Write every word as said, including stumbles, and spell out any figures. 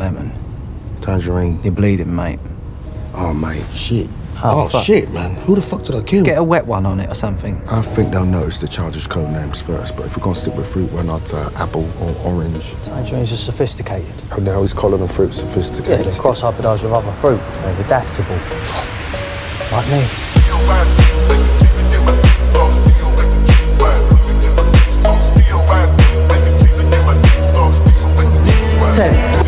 lemon. Tangerine. You're bleeding, mate. Oh, mate, shit. Oh, Oh, fuck. shit, man. Who the fuck did I kill? Get a wet one on it or something. I think they'll notice the childish code names first, but if we're gonna stick with fruit, why not uh, apple or orange? Tangerine's are sophisticated. Oh, now he's calling them fruit Yeah, sophisticated. they cross-hybridise with other fruit. They're adaptable. Like me. Ten.